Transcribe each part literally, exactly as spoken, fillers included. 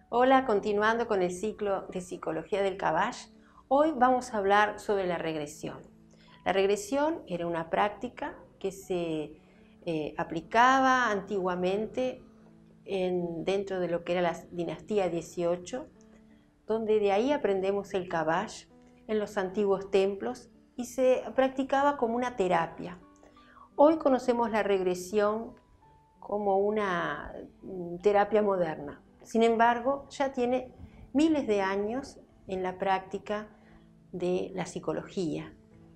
Hola, continuando con el ciclo de Psicología del Cabaj, hoy vamos a hablar sobre la regresión. La regresión era una práctica que se eh, aplicaba antiguamente en, dentro de lo que era la dinastía dieciocho, donde de ahí aprendemos el Cabaj en los antiguos templos y se practicaba como una terapia. Hoy conocemos la regresión como una terapia moderna. Sin embargo, ya tiene miles de años en la práctica de la psicología.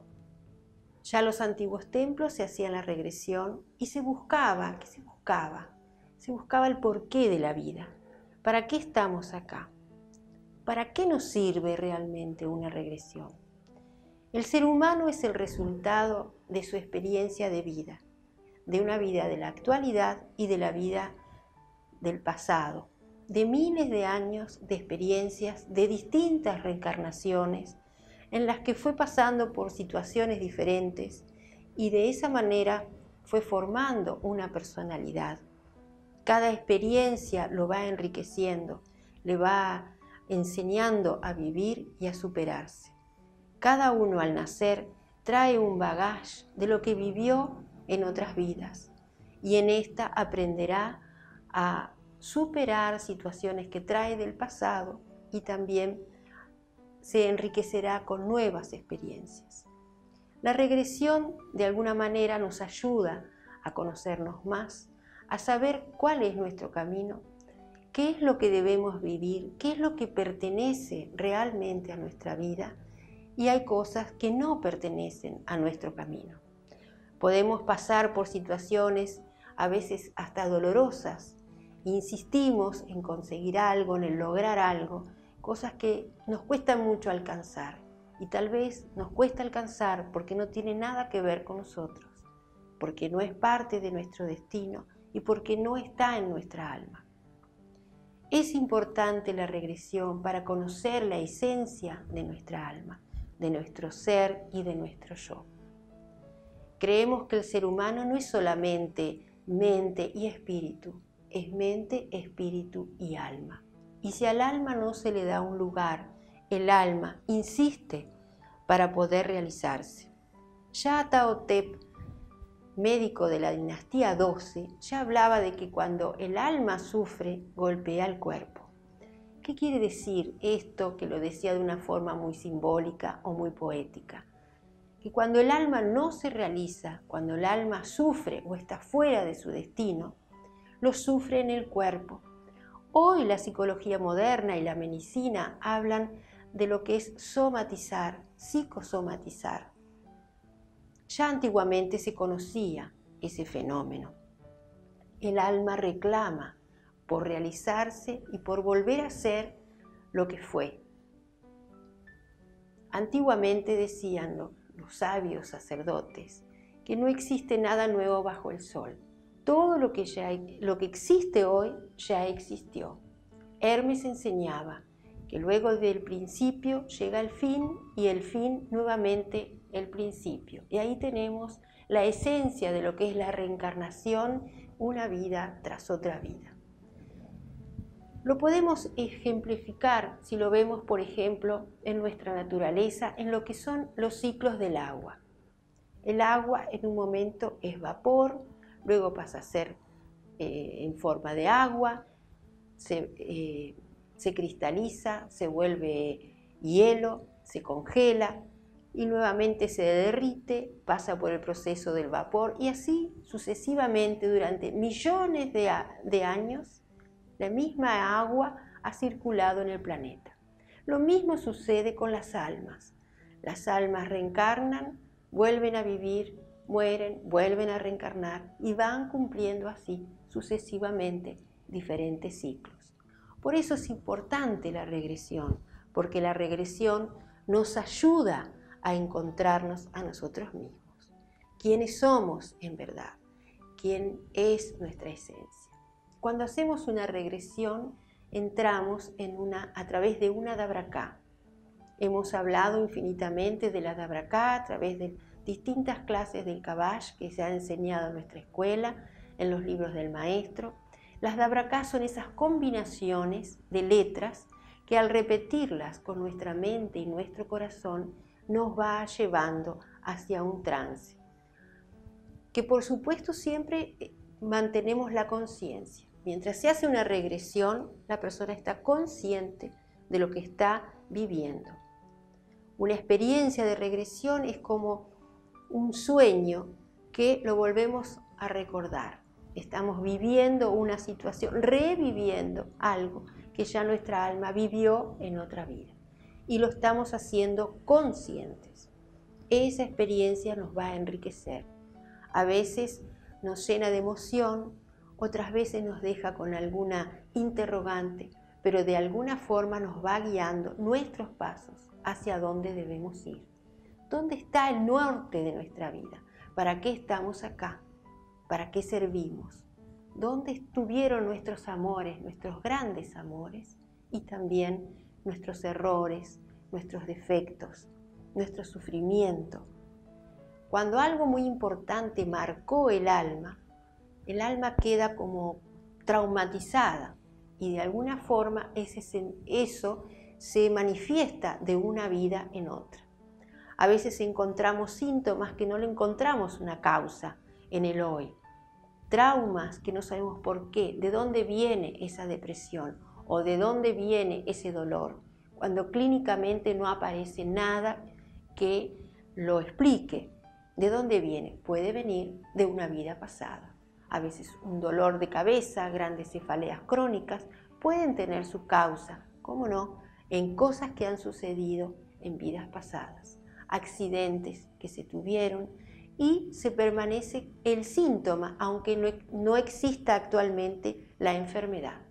Ya en los antiguos templos se hacía la regresión y se buscaba, ¿qué se buscaba? Se buscaba el porqué de la vida. ¿Para qué estamos acá? ¿Para qué nos sirve realmente una regresión? El ser humano es el resultado de su experiencia de vida, de una vida de la actualidad y de la vida del pasado, de miles de años de experiencias, de distintas reencarnaciones, en las que fue pasando por situaciones diferentes y de esa manera fue formando una personalidad. Cada experiencia lo va enriqueciendo, le va enseñando a vivir y a superarse. Cada uno al nacer trae un bagaje de lo que vivió en otras vidas y en esta aprenderá a superar situaciones que trae del pasado y también se enriquecerá con nuevas experiencias. La regresión de alguna manera nos ayuda a conocernos más, a saber cuál es nuestro camino, qué es lo que debemos vivir, qué es lo que pertenece realmente a nuestra vida, y hay cosas que no pertenecen a nuestro camino. Podemos pasar por situaciones a veces hasta dolorosas. Insistimos en conseguir algo, en lograr algo, cosas que nos cuestan mucho alcanzar. Y tal vez nos cuesta alcanzar porque no tiene nada que ver con nosotros, porque no es parte de nuestro destino y porque no está en nuestra alma. Es importante la regresión para conocer la esencia de nuestra alma, de nuestro ser y de nuestro yo. Creemos que el ser humano no es solamente mente y espíritu, es mente, espíritu y alma. Y si al alma no se le da un lugar, el alma insiste para poder realizarse. Ya Tao Te, médico de la dinastía doce, ya hablaba de que cuando el alma sufre, golpea el cuerpo. ¿Qué quiere decir esto, que lo decía de una forma muy simbólica o muy poética? Que cuando el alma no se realiza, cuando el alma sufre o está fuera de su destino, lo sufre en el cuerpo. Hoy la psicología moderna y la medicina hablan de lo que es somatizar, psicosomatizar. Ya antiguamente se conocía ese fenómeno. El alma reclama por realizarse y por volver a ser lo que fue. Antiguamente decían los, los sabios sacerdotes que no existe nada nuevo bajo el sol. Todo lo que, ya, lo que existe hoy ya existió. Hermes enseñaba que luego del principio llega el fin y el fin nuevamente el principio. Y ahí tenemos la esencia de lo que es la reencarnación, una vida tras otra vida. Lo podemos ejemplificar si lo vemos, por ejemplo, en nuestra naturaleza, en lo que son los ciclos del agua. El agua en un momento es vapor, luego pasa a ser eh, en forma de agua, se, eh, se cristaliza, se vuelve hielo, se congela y nuevamente se derrite, pasa por el proceso del vapor y así sucesivamente durante millones de, de años. La misma agua ha circulado en el planeta. Lo mismo sucede con las almas. Las almas reencarnan, vuelven a vivir, mueren, vuelven a reencarnar y van cumpliendo así sucesivamente diferentes ciclos. Por eso es importante la regresión, porque la regresión nos ayuda a encontrarnos a nosotros mismos. ¿Quiénes somos en verdad? ¿Quién es nuestra esencia? Cuando hacemos una regresión, entramos en una, a través de una Dabraká. Hemos hablado infinitamente de la Dabraká a través de distintas clases del Cabaj que se ha enseñado en nuestra escuela, en los libros del maestro. Las dabraká son esas combinaciones de letras que al repetirlas con nuestra mente y nuestro corazón nos va llevando hacia un trance. Que por supuesto siempre mantenemos la conciencia. Mientras se hace una regresión, la persona está consciente de lo que está viviendo. Una experiencia de regresión es como un sueño que lo volvemos a recordar. Estamos viviendo una situación, reviviendo algo que ya nuestra alma vivió en otra vida. Y lo estamos haciendo conscientes. Esa experiencia nos va a enriquecer. A veces nos llena de emoción, otras veces nos deja con alguna interrogante, pero de alguna forma nos va guiando nuestros pasos hacia dónde debemos ir. ¿Dónde está el norte de nuestra vida? ¿Para qué estamos acá? ¿Para qué servimos? ¿Dónde estuvieron nuestros amores, nuestros grandes amores? Y también nuestros errores, nuestros defectos, nuestro sufrimiento. Cuando algo muy importante marcó el alma, el alma queda como traumatizada y de alguna forma ese, eso se manifiesta de una vida en otra. A veces encontramos síntomas que no le encontramos una causa en el hoy. Traumas que no sabemos por qué, de dónde viene esa depresión o de dónde viene ese dolor, cuando clínicamente no aparece nada que lo explique. ¿De dónde viene? Puede venir de una vida pasada. A veces un dolor de cabeza, grandes cefaleas crónicas, pueden tener su causa, ¿cómo no?, en cosas que han sucedido en vidas pasadas, accidentes que se tuvieron y se permanece el síntoma, aunque no, no exista actualmente la enfermedad.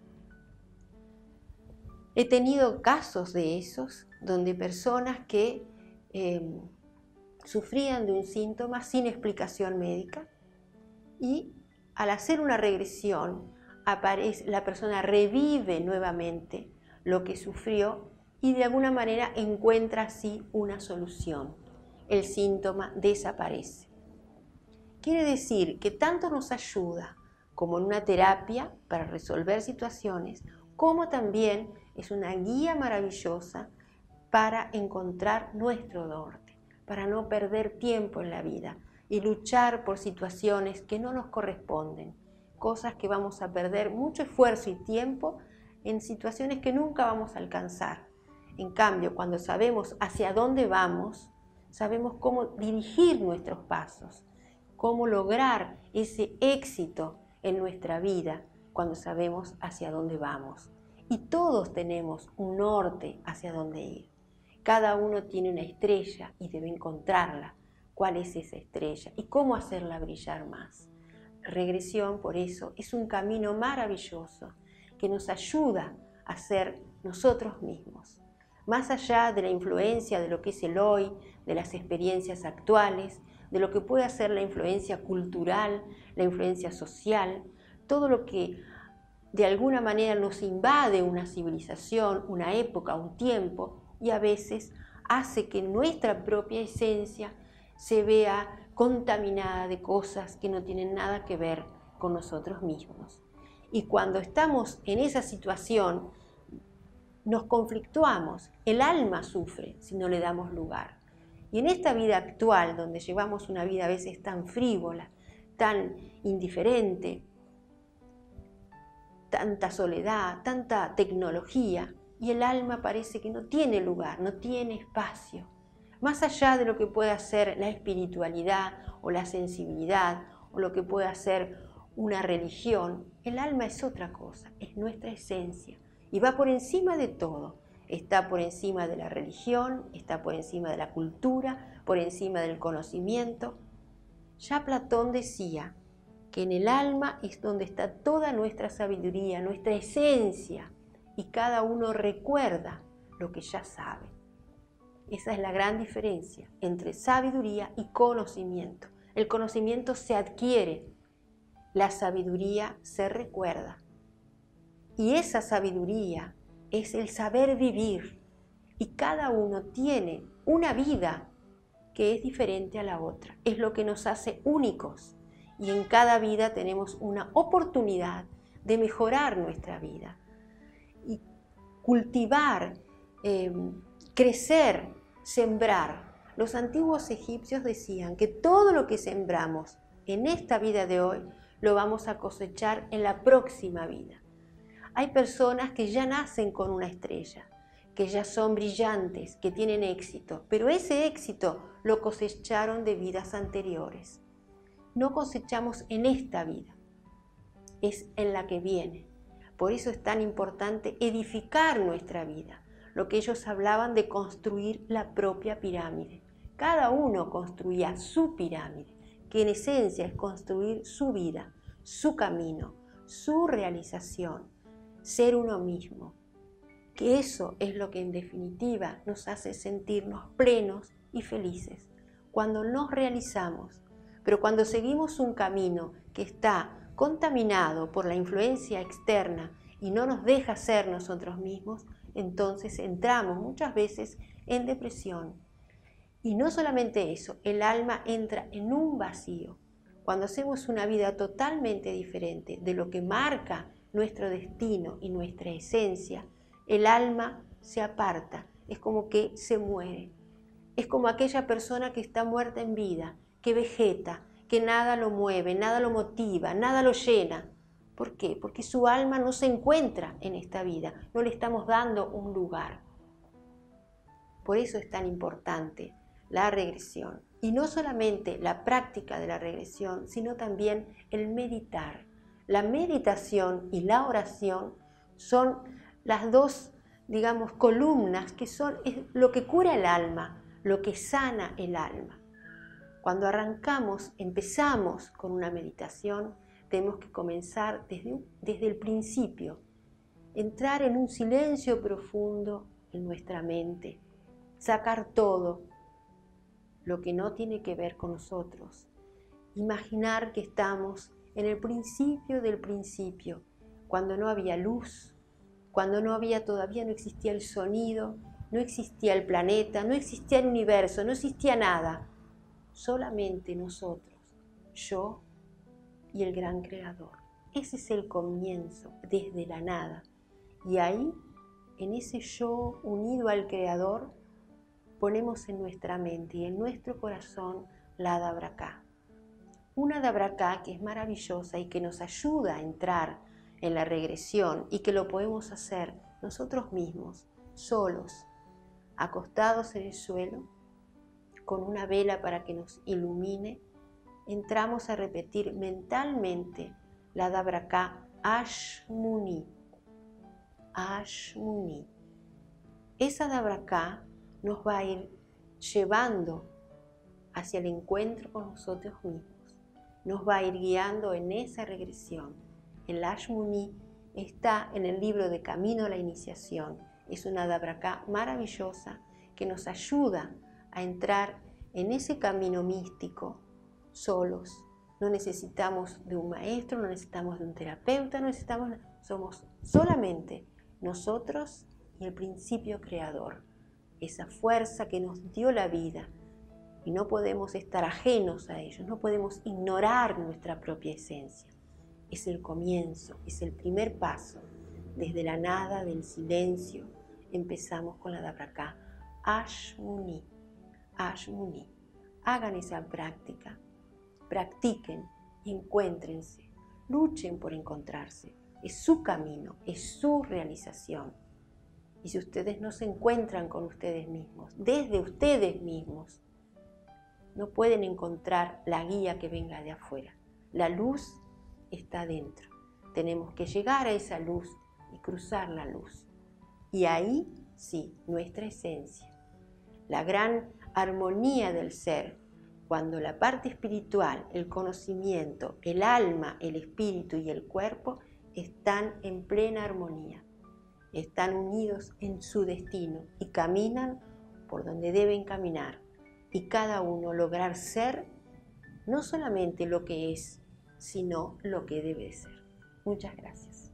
He tenido casos de esos, donde personas que eh, sufrían de un síntoma sin explicación médica y al hacer una regresión, aparece, la persona revive nuevamente lo que sufrió y de alguna manera encuentra así una solución. El síntoma desaparece. Quiere decir que tanto nos ayuda como en una terapia para resolver situaciones, como también es una guía maravillosa para encontrar nuestro norte, para no perder tiempo en la vida y luchar por situaciones que no nos corresponden, cosas que vamos a perder mucho esfuerzo y tiempo en situaciones que nunca vamos a alcanzar. En cambio, cuando sabemos hacia dónde vamos, sabemos cómo dirigir nuestros pasos, cómo lograr ese éxito en nuestra vida cuando sabemos hacia dónde vamos. Y todos tenemos un norte hacia dónde ir. Cada uno tiene una estrella y debe encontrarla. ¿Cuál es esa estrella? Y cómo hacerla brillar más. Regresión, por eso, es un camino maravilloso que nos ayuda a ser nosotros mismos. Más allá de la influencia de lo que es el hoy, de las experiencias actuales, de lo que puede hacer la influencia cultural, la influencia social, todo lo que de alguna manera nos invade una civilización, una época, un tiempo, y a veces hace que nuestra propia esencia se vea contaminada de cosas que no tienen nada que ver con nosotros mismos. Y cuando estamos en esa situación, nos conflictuamos, el alma sufre si no le damos lugar. Y en esta vida actual, donde llevamos una vida a veces tan frívola, tan indiferente, tanta soledad, tanta tecnología, y el alma parece que no tiene lugar, no tiene espacio. Más allá de lo que pueda ser la espiritualidad o la sensibilidad o lo que pueda ser una religión, el alma es otra cosa, es nuestra esencia y va por encima de todo. Está por encima de la religión, está por encima de la cultura, por encima del conocimiento. Ya Platón decía que en el alma es donde está toda nuestra sabiduría, nuestra esencia, y cada uno recuerda lo que ya sabe. Esa es la gran diferencia entre sabiduría y conocimiento. El conocimiento se adquiere, la sabiduría se recuerda. Y esa sabiduría es el saber vivir. Y cada uno tiene una vida que es diferente a la otra. Es lo que nos hace únicos. Y en cada vida tenemos una oportunidad de mejorar nuestra vida y cultivar, eh, crecer, sembrar. Los antiguos egipcios decían que todo lo que sembramos en esta vida de hoy lo vamos a cosechar en la próxima vida. Hay personas que ya nacen con una estrella, que ya son brillantes, que tienen éxito, pero ese éxito lo cosecharon de vidas anteriores. No cosechamos en esta vida, es en la que viene. Por eso es tan importante edificar nuestra vida. Lo que ellos hablaban de construir la propia pirámide. Cada uno construía su pirámide, que en esencia es construir su vida, su camino, su realización, ser uno mismo. Que eso es lo que en definitiva nos hace sentirnos plenos y felices, cuando nos realizamos. Pero cuando seguimos un camino que está contaminado por la influencia externa y no nos deja ser nosotros mismos, entonces entramos muchas veces en depresión. Y no solamente eso, el alma entra en un vacío. Cuando hacemos una vida totalmente diferente de lo que marca nuestro destino y nuestra esencia, el alma se aparta, es como que se muere. Es como aquella persona que está muerta en vida, que vegeta, que nada lo mueve, nada lo motiva, nada lo llena. ¿Por qué? Porque su alma no se encuentra en esta vida, no le estamos dando un lugar. Por eso es tan importante la regresión. Y no solamente la práctica de la regresión, sino también el meditar. La meditación y la oración son las dos, digamos, columnas que son es lo que cura el alma, lo que sana el alma. Cuando arrancamos, empezamos con una meditación, tenemos que comenzar desde, desde el principio, entrar en un silencio profundo en nuestra mente, sacar todo lo que no tiene que ver con nosotros, imaginar que estamos en el principio del principio, cuando no había luz, cuando no había todavía, no existía el sonido, no existía el planeta, no existía el universo, no existía nada, solamente nosotros, yo y el gran creador. Ese es el comienzo, desde la nada. Y ahí, en ese yo unido al creador, ponemos en nuestra mente y en nuestro corazón la Dabraká. Una Dabraká que es maravillosa y que nos ayuda a entrar en la regresión y que lo podemos hacer nosotros mismos, solos, acostados en el suelo, con una vela para que nos ilumine. Entramos a repetir mentalmente la Dabraká Ashmuni. Ashmuni. Esa Dabraká nos va a ir llevando hacia el encuentro con nosotros mismos. Nos va a ir guiando en esa regresión. El Ashmuni está en el libro de Camino a la Iniciación. Es una Dabraká maravillosa que nos ayuda a entrar en ese camino místico solos. No necesitamos de un maestro, no necesitamos de un terapeuta, no necesitamos, somos solamente nosotros y el principio creador, esa fuerza que nos dio la vida, y no podemos estar ajenos a ellos, no podemos ignorar nuestra propia esencia. Es el comienzo, es el primer paso. Desde la nada, del silencio, empezamos con la Dabraká Ashmuni. Ashmuni. Hagan esa práctica, practiquen, encuéntrense, luchen por encontrarse. Es su camino, es su realización. Y si ustedes no se encuentran con ustedes mismos, desde ustedes mismos, no pueden encontrar la guía que venga de afuera. La luz está dentro. Tenemos que llegar a esa luz y cruzar la luz. Y ahí, sí, nuestra esencia, la gran armonía del ser, cuando la parte espiritual, el conocimiento, el alma, el espíritu y el cuerpo están en plena armonía, están unidos en su destino y caminan por donde deben caminar, y cada uno lograr ser no solamente lo que es, sino lo que debe ser. Muchas gracias.